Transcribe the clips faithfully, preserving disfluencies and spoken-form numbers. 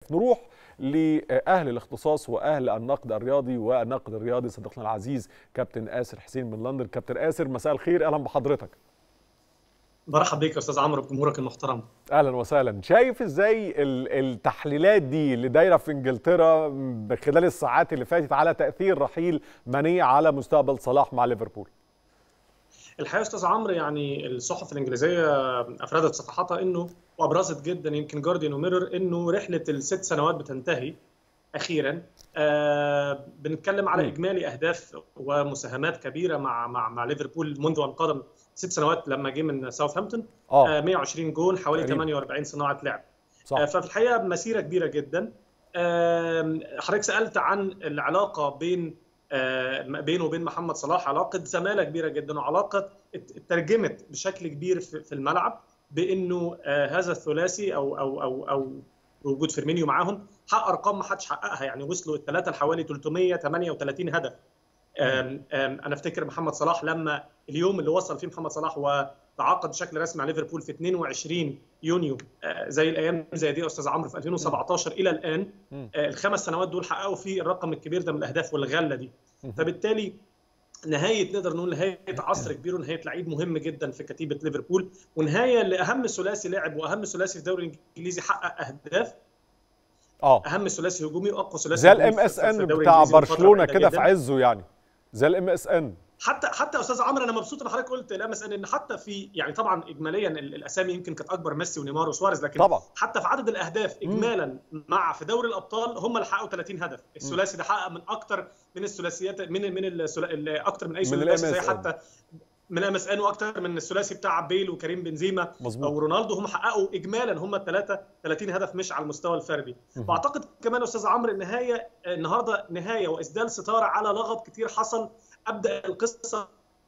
الاهداف. نروح لاهل الاختصاص واهل النقد الرياضي والنقد الرياضي صديقنا العزيز كابتن آسر حسين من لندن. كابتن آسر مساء الخير، اهلا بحضرتك. مرحبا بك يا استاذ عمرو بجمهورك المحترم. اهلا وسهلا. شايف ازاي التحليلات دي اللي دايره في انجلترا خلال الساعات اللي فاتت على تاثير رحيل ماني على مستقبل صلاح مع ليفربول؟ الحقيقه يا استاذ عمرو يعني الصحف الانجليزيه افردت صفحاتها انه وابرزت جدا يمكن جارديان وميرور انه رحله الست سنوات بتنتهي اخيرا. آه بنتكلم على اجمالي اهداف ومساهمات كبيره مع مع مع ليفربول منذ ان قادم ست سنوات لما جه من ساوثهامبتون. آه مئة وعشرين جول، حوالي تقريبا ثمانية وأربعين صناعه لعب. آه ففي الحقيقه مسيره كبيره جدا. آه حضرتك سالت عن العلاقه بين آه بينه وبين محمد صلاح، علاقه زماله كبيره جدا وعلاقه اترجمت بشكل كبير في الملعب بانه آه هذا الثلاثي او او او او وجود فيرمينيو معاهم حقق ارقام ما حدش حققها، يعني وصلوا الثلاثه لحوالي ثلاثمئة وثمانية وثلاثين هدف. أم أم انا افتكر محمد صلاح لما اليوم اللي وصل فيه محمد صلاح وتعاقد بشكل رسمي مع ليفربول في اثنين وعشرين يونيو، زي الايام زي دي يا استاذ عمرو في ألفين وسبعطاشر الى الان الخمس سنوات دول حققوا فيه الرقم الكبير ده من الاهداف والغله دي. فبالتالي نهايه نقدر نقول نهايه عصر كبير ونهايه لعيب مهم جدا في كتيبه ليفربول، ونهايه لاهم ثلاثي لاعب واهم ثلاثي في الدوري الانجليزي حقق اهداف. اه اهم ثلاثي هجومي واقوى ثلاثي زي الام اس ان بتاع برشلونه كده في عزه، يعني زي الام اس ان. حتى حتى يا استاذ عمرو انا مبسوط ان حضرتك قلت الام اس ان، ان حتى في يعني طبعا اجماليا الاسامي يمكن كانت اكبر ميسي ونيمار وسواريز، لكن طبعا حتى في عدد الاهداف اجمالا مع في دوري الابطال هم اللي حققوا ثلاثين هدف. الثلاثي ده حقق من اكتر من الثلاثيات من من اكتر من اي ثلاثي زي حتى من ام اس ان واكتر من الثلاثي بتاع بيل وكريم بنزيما او رونالدو. هم حققوا اجمالا هم الثلاثه ثلاثين هدف مش على المستوى الفردي. واعتقد كمان يا استاذ عمرو النهايه النهارده نهايه واسدال ستاره على لغط كتير حصل. ابدا القصه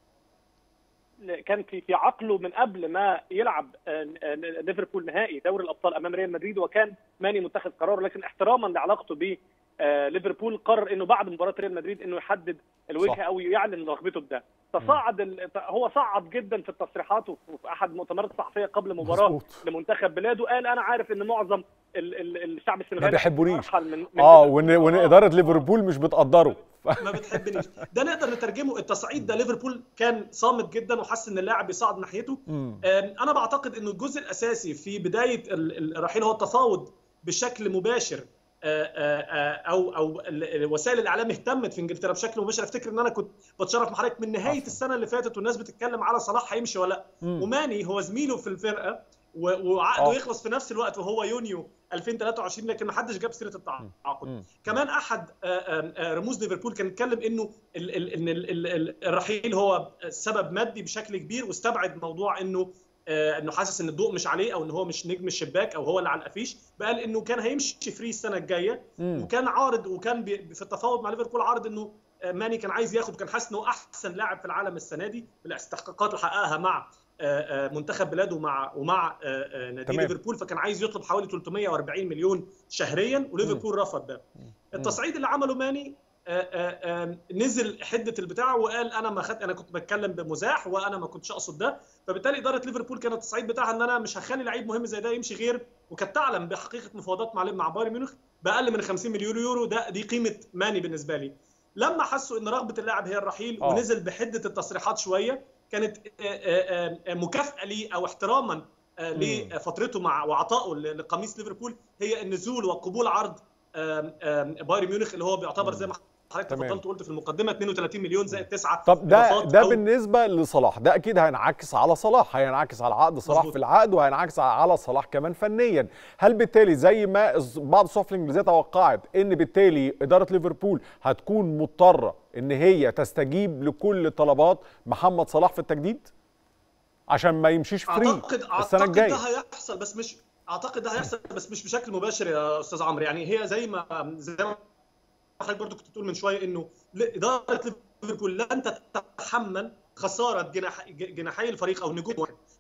كان في في عقله من قبل ما يلعب ليفربول نهائي دوري الابطال امام ريال مدريد، وكان ماني متخذ قرار، لكن احتراما لعلاقته ب ليفربول قرر انه بعد مباراه ريال مدريد انه يحدد الوجهه او يعلن رغبته بده. تصاعد هو صعد جدا في التصريحات وفي احد المؤتمرات الصحفيه قبل مباراه لمنتخب بلاده، قال انا عارف ان معظم الشعب السنغالي ما بيحبونيش اه وان وان اداره ليفربول مش بتقدره ما بتحبنيش. ده نقدر نترجمه التصعيد ده. ليفربول كان صامت جدا وحس ان اللاعب بيصعد ناحيته. انا بعتقد انه الجزء الاساسي في بدايه الرحيل هو التفاوض بشكل مباشر، او او وسائل الاعلام اهتمت في انجلترا بشكل مباشر. افتكر ان انا كنت بتشرف مع حضرتك من نهايه السنه اللي فاتت والناس بتتكلم على صلاح هيمشي ولا لا، وماني هو زميله في الفرقه وعقده يخلص في نفس الوقت وهو يونيو ألفين وثلاثة وعشرين، لكن ما حدش جاب سيره التعاقد. كمان احد رموز ليفربول كان اتكلم انه ان الرحيل هو سبب مادي بشكل كبير، واستبعد موضوع انه انه حاسس ان الضوء مش عليه او ان هو مش نجم الشباك او هو اللي على الافيش. بقال انه كان هيمشي فري السنه الجايه، وكان عارض وكان في التفاوض مع ليفربول عارض انه ماني كان عايز ياخد، كان حاسس انه احسن لاعب في العالم السنه دي بالاستحقاقات اللي حققها مع منتخب بلاده ومع ومع نادي ليفربول، فكان عايز يطلب حوالي ثلاثمئة وأربعين مليون شهريا وليفربول رفض ده. التصعيد اللي عمله ماني نزل حده البتاع وقال انا ما خدت، انا كنت بتكلم بمزاح وانا ما كنتش اقصد ده. فبالتالي اداره ليفربول كانت التصعيد بتاعها ان انا مش هخلي لعيب مهم زي ده يمشي غير، وكانت تعلم بحقيقه مفاوضات مع مع بايرن ميونخ باقل من خمسين مليون يورو. ده دي قيمه ماني بالنسبه لي. لما حسوا ان رغبه اللاعب هي الرحيل أوه. ونزل بحده التصريحات شويه، كانت مكافاه لي او احتراما لفترته مع وعطائه لقميص ليفربول هي النزول وقبول عرض بايرن ميونخ اللي هو بيعتبر زي ما حضرتك تفضلت وقلت في المقدمه اثنين وثلاثين مليون زائد تسعة. طب ده ده بالنسبه لصلاح، ده اكيد هينعكس على صلاح، هينعكس على عقد صلاح مزبوط. في العقد، وهينعكس على صلاح كمان فنيا. هل بالتالي زي ما بعض الصحف الانجليزيه توقعت ان بالتالي اداره ليفربول هتكون مضطره ان هي تستجيب لكل طلبات محمد صلاح في التجديد عشان ما يمشيش فري أعتقد السنه الجايه؟ اعتقد ده هيحصل بس مش اعتقد ده هيحصل بس مش بشكل مباشر يا استاذ عمرو. يعني هي زي ما زي ما حضرتك برضو كنت بتقول من شويه انه اداره ليفربول لن تتحمل خساره جناح جناحي الفريق او نجوم واحد.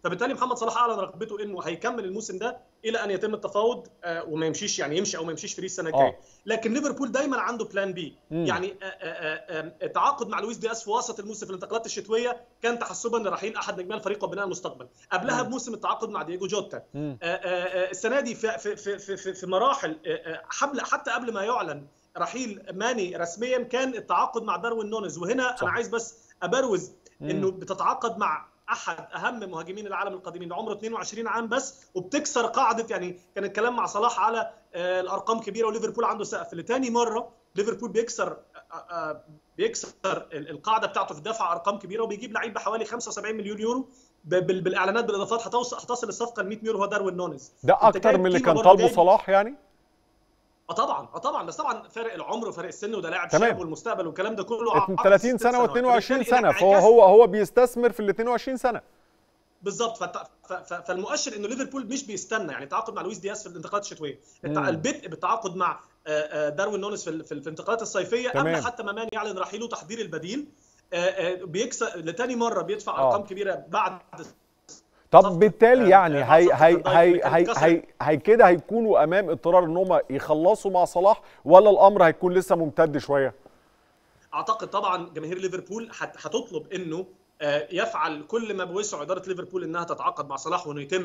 فبالتالي محمد صلاح اعلن رغبته انه هيكمل الموسم ده الى ان يتم التفاوض وما يمشيش، يعني يمشي او ما يمشيش فري السنه الجايه. لكن ليفربول دايما عنده بلان بي، يعني التعاقد مع لويس دياز في وسط الموسم في الانتقالات الشتويه كان تحسبا لرحيل احد نجمي الفريق وبناء المستقبل. قبلها بموسم التعاقد مع دييجو جوتا. السنه دي في في في في, في مراحل حتى قبل ما يعلن رحيل ماني رسميا كان التعاقد مع داروين نونيز. وهنا صح. انا عايز بس ابروز انه بتتعاقد مع احد اهم مهاجمين العالم القادمين، عمره اثنين وعشرين عام بس، وبتكسر قاعده، يعني كان الكلام مع صلاح على الارقام كبيره وليفربول عنده سقف. لتاني مره ليفربول بيكسر بيكسر القاعده بتاعته في دفع ارقام كبيره، وبيجيب لعيب بحوالي خمسة وسبعين مليون يورو بالاعلانات بالاضافات. هتوصل هتصل الصفقه ل مية مليون، هو داروين نونيز. ده اكتر من اللي كان طالبه صلاح يعني. اه طبعا اه طبعا بس طبعا فارق العمر وفارق السن، وده لاعب شاب والمستقبل والكلام ده كله. ثلاثين سنه واثنين وعشرين سنه، فهو هو هو بيستثمر في ال اثنين وعشرين سنه بالظبط. فالمؤشر انه ليفربول مش بيستنى، يعني تعاقد مع لويس دياز في الانتقالات الشتويه، البدء بالتعاقد مع داروين نونيز في الانتقالات الصيفيه قبل حتى ما ماني يعلن رحيله تحضير البديل. بيكسب لتاني مره بيدفع ارقام كبيره بعد. طب بالتالي يعني هي هي هي هي هي, هي كده هيكونوا امام اضطرار ان هم يخلصوا مع صلاح، ولا الامر هيكون لسه ممتد شويه؟ اعتقد طبعا جماهير ليفربول هتطلب انه يفعل كل ما بوسع اداره ليفربول انها تتعاقد مع صلاح، وانه يتم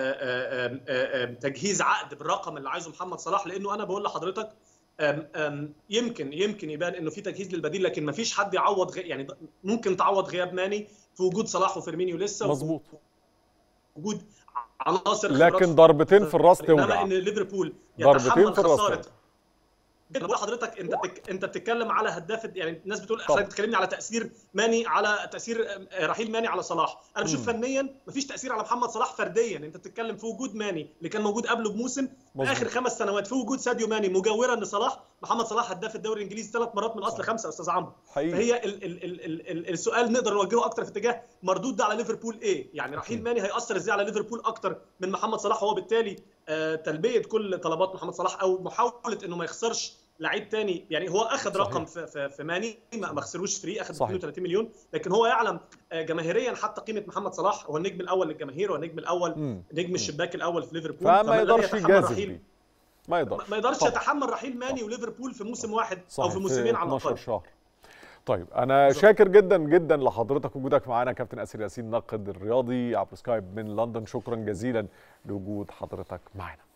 تجهيز عقد بالرقم اللي عايزه محمد صلاح. لانه انا بقول لحضرتك يمكن يمكن يبان انه في تجهيز للبديل، لكن ما فيش حد يعوض، يعني ممكن تعوض غياب ماني في وجود صلاح وفيرمينيو لسه مظبوط، وجود عناصر، لكن ضربتين في الراس توجع. انما ان ليفربول يتحمل خساره. بقول لحضرتك انت بتك... انت بتتكلم على هداف، يعني الناس بتقول حضرتك بتكلمني على تاثير ماني، على تاثير رحيل ماني على صلاح. انا بشوف فنيا مفيش تاثير على محمد صلاح فرديا. انت بتتكلم في وجود ماني اللي كان موجود قبله بموسم، اخر خمس سنوات في وجود ساديو ماني مجاورا لصلاح. محمد صلاح هداف الدوري الانجليزي ثلاث مرات من اصل خمسه يا استاذ عمرو. فهي ال... ال... ال... ال... السؤال نقدر نوجهه اكتر في اتجاه مردود ده على ليفربول ايه؟ يعني رحيل ماني هياثر ازاي على ليفربول اكتر من محمد صلاح، وهو بالتالي آه تلبيه كل طلبات محمد صلاح او محاوله انه ما يخسرش لعيب تاني. يعني هو اخذ صحيح. رقم في, في, في ماني ما خسروش فري، اخذ اثنين وثلاثين مليون، لكن هو يعلم جماهيريا حتى قيمه محمد صلاح. هو النجم الاول للجماهير، والنجم الاول مم. نجم الشباك الاول في ليفربول، فما يقدرش يجازف، ما يقدرش ما يقدرش يتحمل رحيل ماني وليفربول في موسم واحد او في موسمين على الاقل. شهر. طيب انا بالزبط. شاكر جدا جدا لحضرتك وجودك معانا كابتن آسر ياسين، ناقد الرياضي عبر سكايب من لندن. شكرا جزيلا لوجود حضرتك معنا.